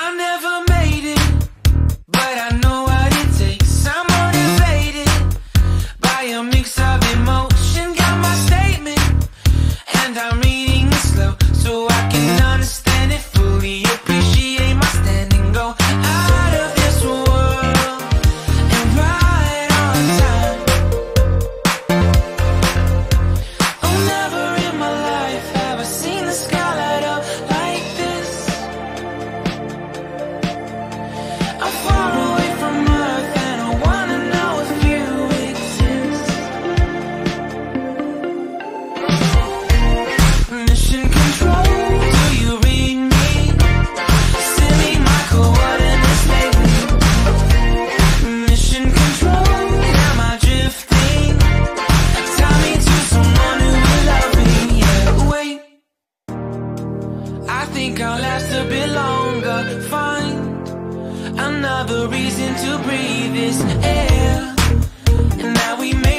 I never made it, but I know what it takes. I'm motivated by a mix of emotion. Got my statement, and I'm reading it slow so I can understand it fully. Appreciate my standing, go out of this world and right on time. Oh, never in my life have I seen the sky light up like this. I'm far away from Earth and I wanna know if you exist. Mission control, do you read me? Send me my coordinates lately. Mission control, am I drifting? Tie me to someone who will love me. Yeah, wait, I think I'll last a bit longer. Find another reason to breathe this air. And now we make